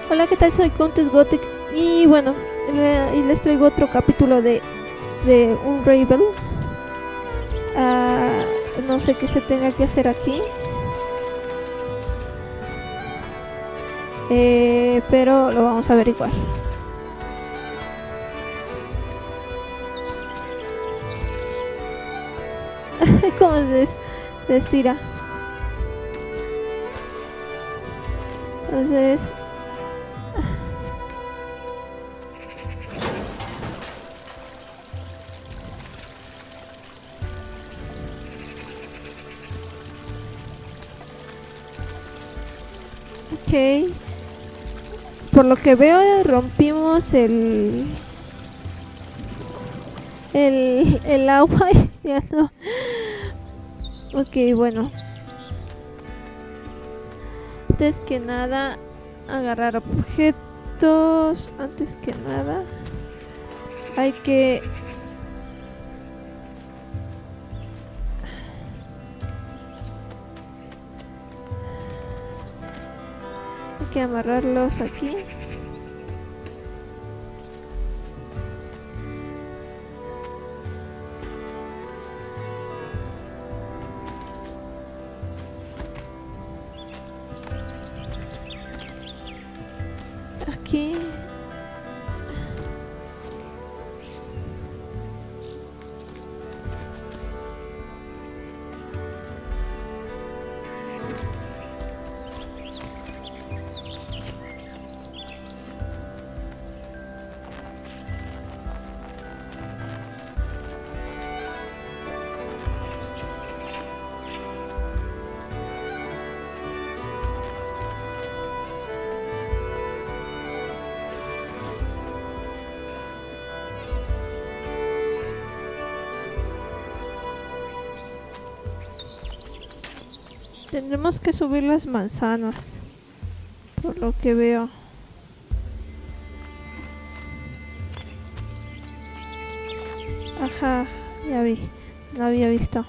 Hola, ¿qué tal? Soy Countess Gothic y bueno, y les traigo otro capítulo de Unravel. No sé qué se tenga que hacer aquí, pero lo vamos a averiguar. ¿Cómo se estira? Entonces... Ok. Por lo que veo, rompimos el agua. Ya no. Ok, bueno. Antes que nada, agarrar objetos. Antes que nada, hay que... Hay que amarrarlos aquí. Aquí. Tendremos que subir las manzanas, por lo que veo. Ajá, ya vi, no había visto.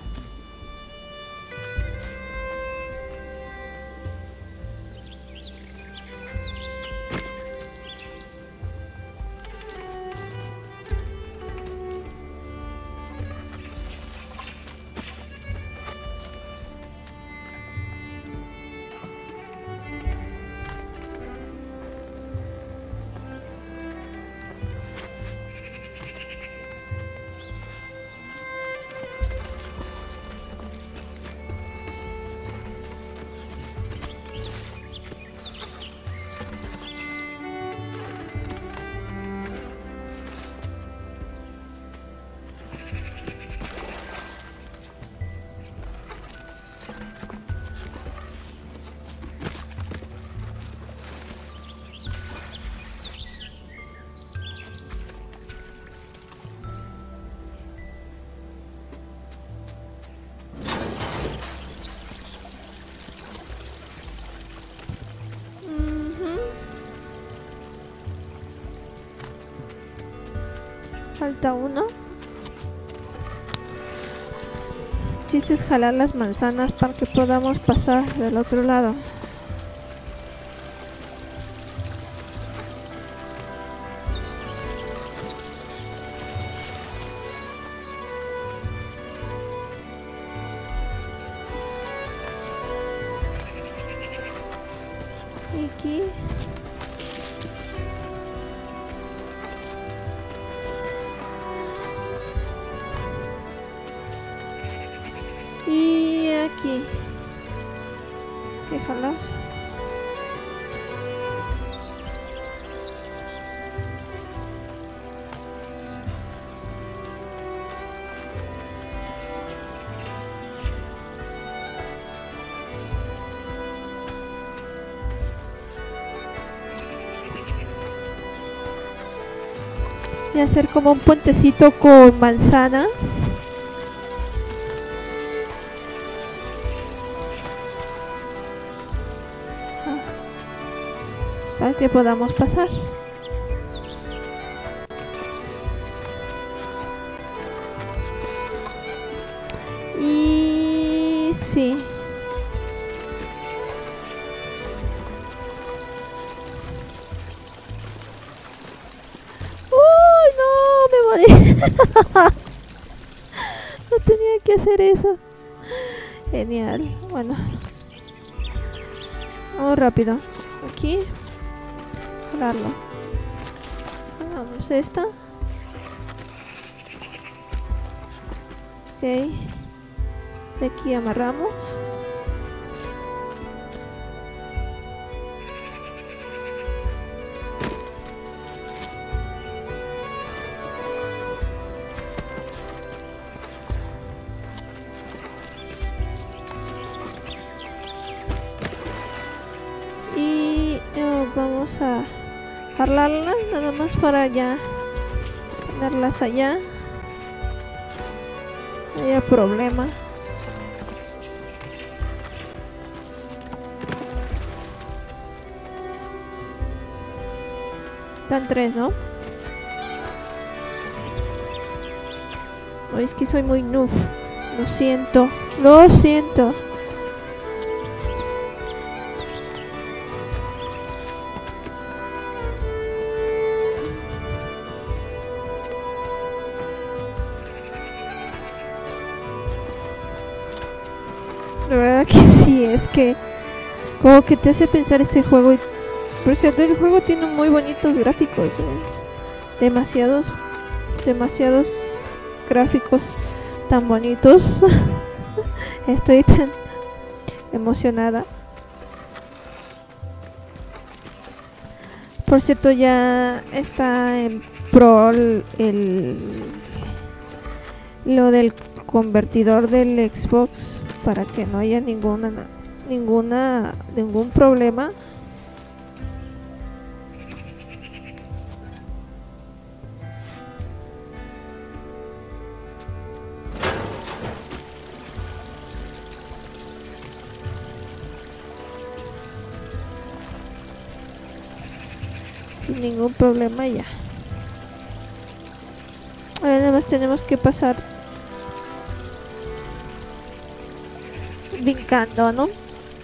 Falta uno. El chiste es jalar las manzanas para que podamos pasar del otro lado. Y aquí. Y aquí. Que jalar. Y hacer como un puentecito con manzanas. Para que podamos pasar. Y sí. morir. No tenía que hacer eso. Genial. Bueno. Vamos rápido. Aquí. Jalarlo. Vamos esta. Ok. De aquí amarramos. Y vamos a jalarlas nada más para ya ponerlas allá. No haya problema. Están 3, ¿no? No, es que soy muy noob. Lo siento. Lo siento. La verdad que sí, es que como que te hace pensar este juego. Y por cierto, el juego tiene muy bonitos gráficos, demasiados gráficos tan bonitos. Estoy tan emocionada. Por cierto, ya está en pro lo del convertidor del Xbox para que no haya ningún problema. Sin ningún problema ya. Ahora nada más tenemos que pasar brincando, ¿no?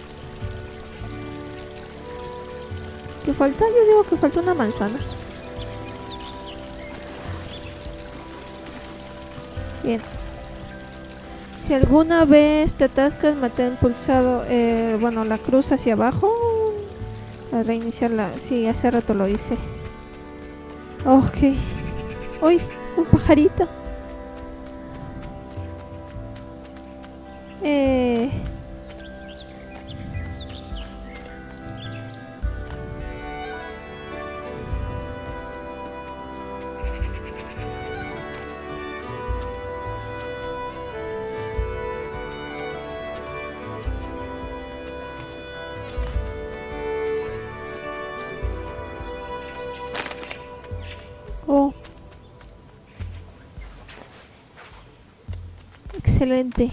¿Qué falta? Yo digo que falta una manzana. Bien. Si alguna vez te atascas, mantén pulsado, bueno, la cruz hacia abajo. A reiniciarla. Sí, hace rato lo hice. Ok. Uy, un pajarito. Oh. Excelente.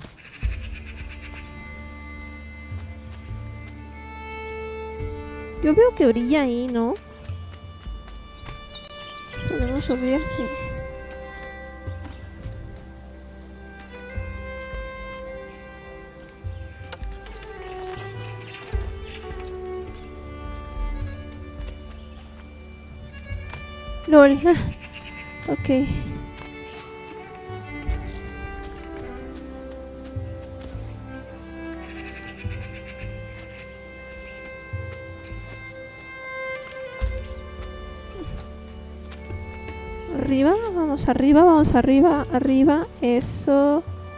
Yo veo que brilla ahí, ¿no? Podemos subir, sí. LOL. Ok. Vamos arriba, arriba, eso.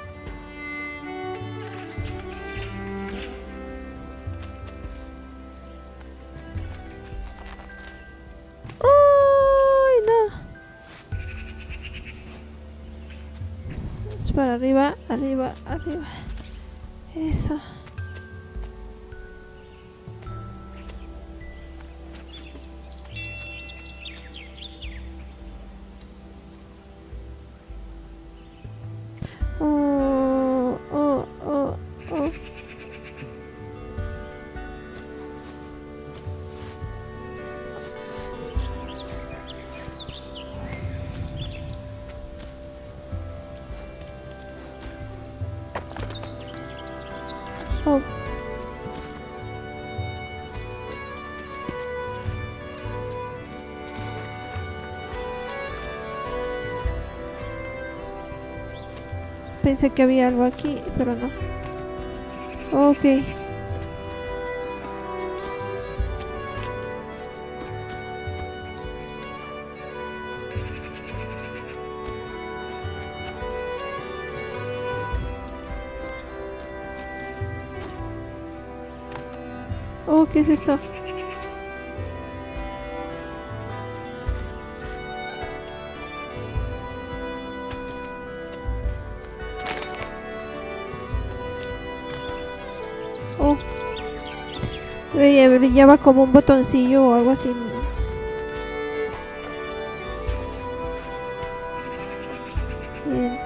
¡Ay, no! Es para arriba, arriba, arriba. Eso. Pensé que había algo aquí, pero no. Ok. Oh, ¿qué es esto? Oh, brillaba como un botoncillo o algo así. Bien.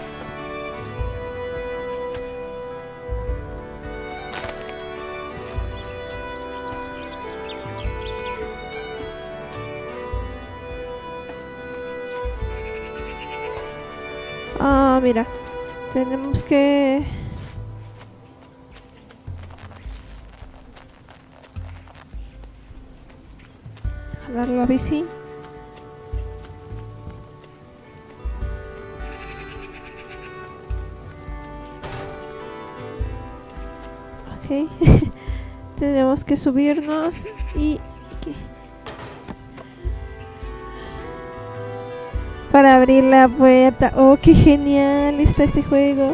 Ah, mira, tenemos que jalar la bici. Ok. Tenemos que subirnos y para abrir la puerta. Oh, qué genial está este juego.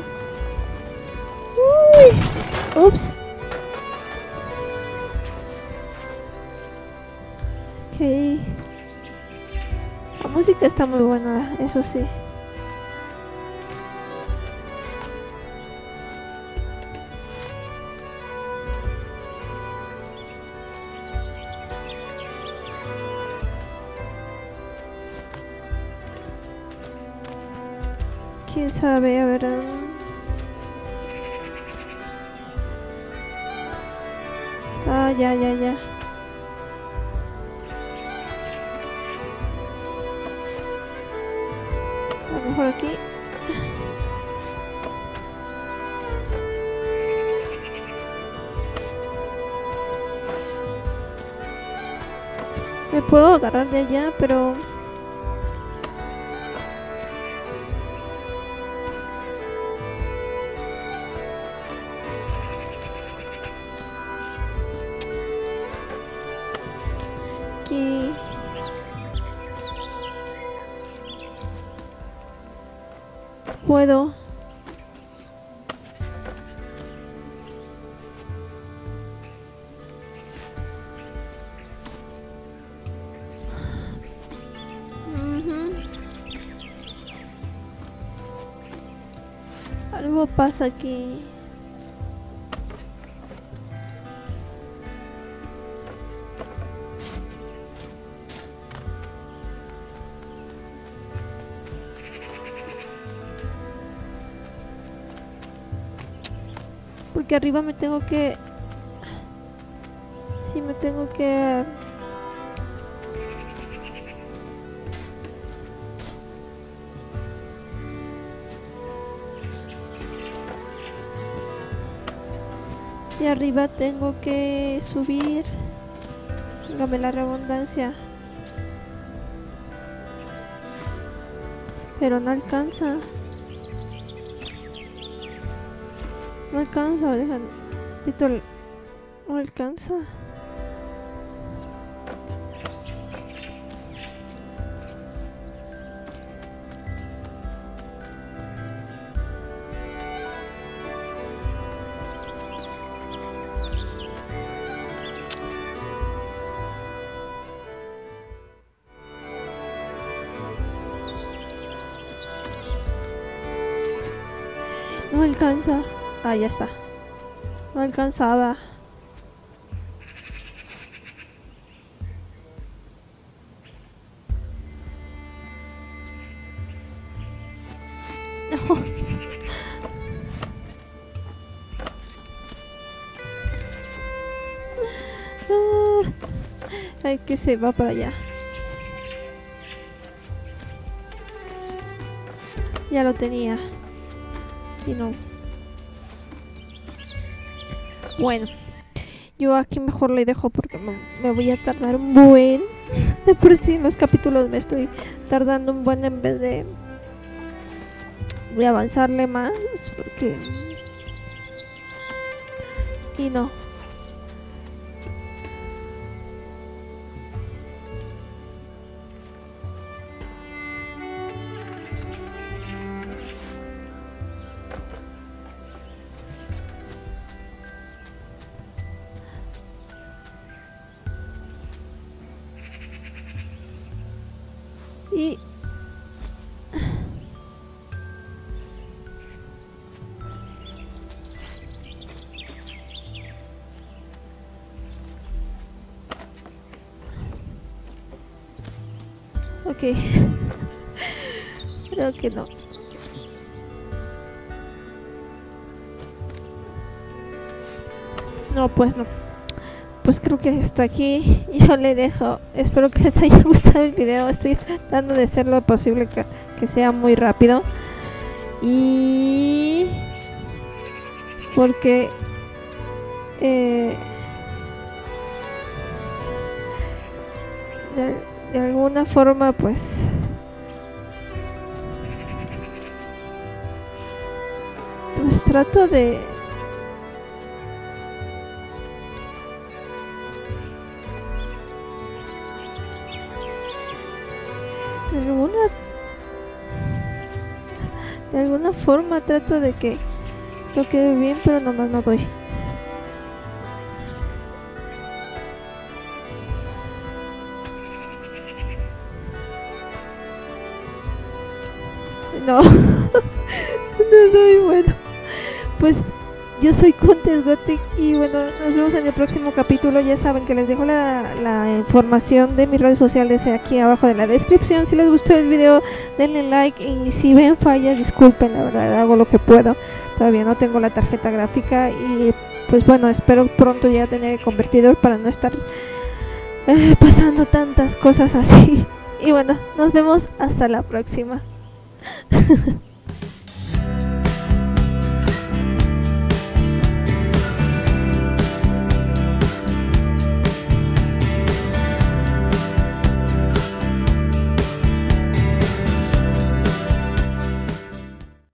Uy. Ups. Ok. La música está muy buena, eso sí. Quién sabe, a ver. Ah, ya. A lo mejor aquí. Me puedo agarrar de allá, pero aquí. Puedo. Algo pasa aquí. Porque arriba me tengo que... Sí, me tengo que... De arriba tengo que subir. Dígame la redundancia. Pero no alcanza. No alcanza, dejan. Pito, no alcanza. No alcanza. Ah, ya está. No alcanzaba. No. Ay, que se va para allá. Ya lo tenía. Y no. Bueno, yo aquí mejor le dejo porque me voy a tardar un buen. De por sí en los capítulos me estoy tardando un buen en vez voy a avanzarle más porque... Y no. Y... Ok. Creo que no. No, pues no. Pues creo que hasta aquí yo le dejo. Espero que les haya gustado el video. Estoy tratando de hacer lo posible que sea muy rápido. Y... porque... de alguna forma pues trato de alguna forma trato de que esto quede bien, pero nomás no doy. No, no doy. Bueno, pues yo soy Countess Gothic y bueno, nos vemos en el próximo capítulo. Ya saben que les dejo la información de mis redes sociales aquí abajo de la descripción. Si les gustó el video, denle like, y si ven fallas, disculpen, la verdad, hago lo que puedo. Todavía no tengo la tarjeta gráfica y pues bueno, espero pronto ya tener el convertidor para no estar pasando tantas cosas así. Y bueno, nos vemos hasta la próxima.